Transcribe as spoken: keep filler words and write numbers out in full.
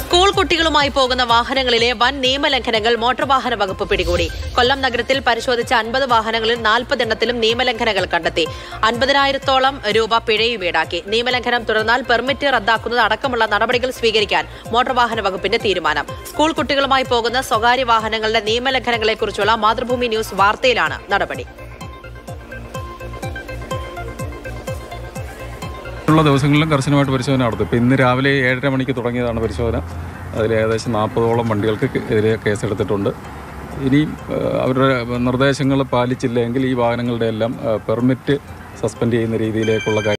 School കുട്ടികളുമായി പോകുന്ന വാഹനങ്ങളിലെ വൻ നിയമലംഘനങ്ങൾ മോട്ടോർ വാഹന വകുപ്പ് പിടികൂടി. കൊല്ലം നഗരത്തിൽ പരിശോധിച്ച അൻപത് വാഹനങ്ങളിൽ നാൽപ്പതെണ്ണത്തിലും നിയമലംഘനങ്ങൾ കണ്ടെത്തി. അൻപതിനായിരത്തോളം രൂപ പിഴയും ഈടാക്കി. നിയമലംഘനം തുടർന്നാൽ പെർമിറ്റ് റദ്ദാക്കുന്നത് അടക്കമുള്ള നടപടികൾ സ്വീകരിക്കാൻ മോട്ടോർ വാഹന വകുപ്പിന്റെ തീരുമാനം. സ്കൂൾ കുട്ടികളുമായി പോകുന്ന സ്വകാര്യ വാഹനങ്ങളുടെ നിയമലംഘനങ്ങളെക്കുറിച്ചുള്ള മാതൃഭൂമി ന്യൂസ് വാർത്തയിലാണ് നടപടി. ഉള്ള ദിവസങ്ങളിലും കർശനമായിട്ട് പരിശോധന നടത്തും. ഇപ്പോൾ ഇന്ന് രാവിലെ ഏഴര മണിക്ക് തുടങ്ങിയതാണ് പരിശോധന. അതിൽ ഏകദേശം നാൽപ്പതോളം വണ്ടികൾക്ക് എതിരെ കേസെടുത്തിട്ടുണ്ട്. ഇനിയും അവരുടെ നിർദ്ദേശങ്ങൾ പാലിച്ചില്ലെങ്കിൽ ഈ വാഹനങ്ങളുടെ എല്ലാം പെർമിറ്റ് സസ്പെൻഡ് ചെയ്യുന്ന രീതിയിലേക്കുള്ള കാര്യം